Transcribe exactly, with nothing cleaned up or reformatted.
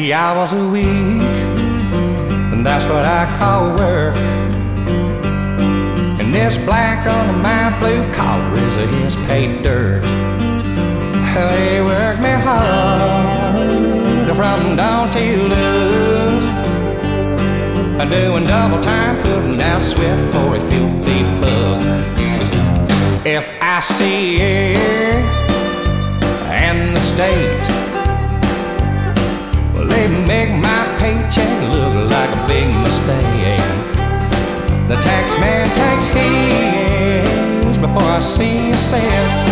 forty hours a week, and that's what I call work. And this black on my blue collar is his paid dirt. They work me hard from dawn till dusk, doing double time, putting out sweat for a filthy buck. If I see air and the state, well, they make my paycheck look like a big mistake. The tax man takes his before I see a cent.